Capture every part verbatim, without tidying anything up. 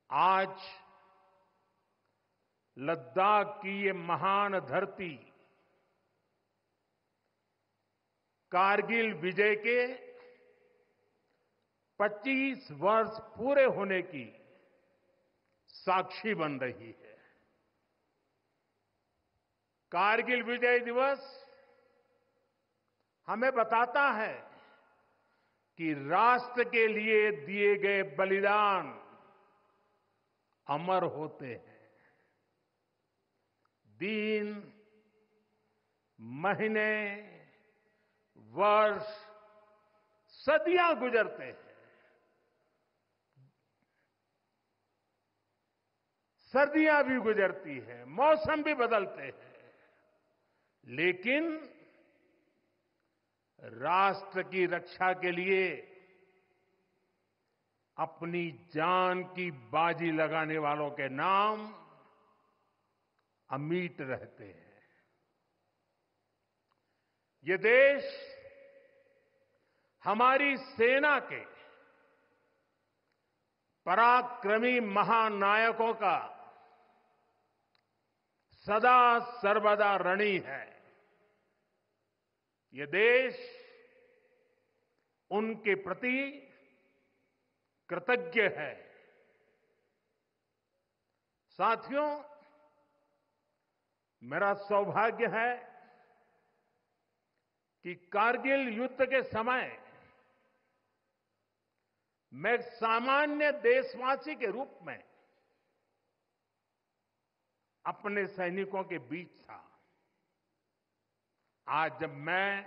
आज लद्दाख की ये महान धरती कारगिल विजय के पच्चीस वर्ष पूरे होने की साक्षी बन रही है। कारगिल विजय दिवस हमें बताता है कि राष्ट्र के लिए दिए गए बलिदान अमर होते हैं। दिन, महीने, वर्ष, सदियां गुजरते हैं, सर्दियां भी गुजरती हैं, मौसम भी बदलते हैं, लेकिन राष्ट्र की रक्षा के लिए अपनी जान की बाजी लगाने वालों के नाम अमिट रहते हैं। ये देश हमारी सेना के पराक्रमी महानायकों का सदा सर्वदा ऋणी है। ये देश उनके प्रति कृतज्ञ है। साथियों, मेरा सौभाग्य है कि कारगिल युद्ध के समय मैं एक सामान्य देशवासी के रूप में अपने सैनिकों के बीच था। आज जब मैं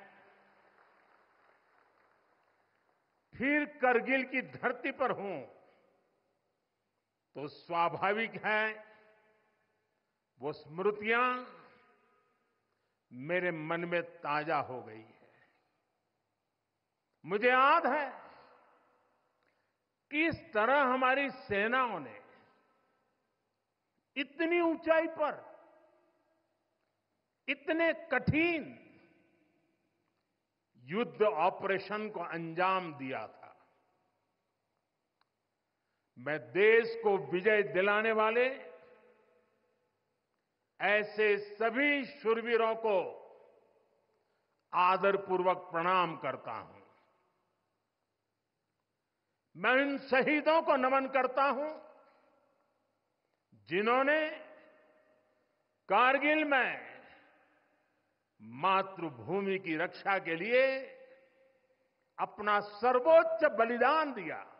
फिर करगिल की धरती पर हूं, तो स्वाभाविक है वो स्मृतियां मेरे मन में ताजा हो गई है। मुझे याद है किस तरह हमारी सेनाओं ने इतनी ऊंचाई पर इतने कठिन युद्ध ऑपरेशन को अंजाम दिया था। मैं देश को विजय दिलाने वाले ऐसे सभी शूरवीरों को आदरपूर्वक प्रणाम करता हूं। मैं उन शहीदों को नमन करता हूं जिन्होंने कारगिल में मातृभूमि की रक्षा के लिए अपना सर्वोच्च बलिदान दिया।